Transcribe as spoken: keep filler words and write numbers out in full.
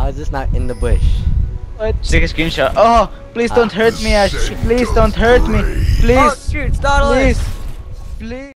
was just not in the bush. What? Take a screenshot. Oh, please don't hurt me, Ash. Please don't hurt me. Oh Please. shoot, Starless! Please. Please.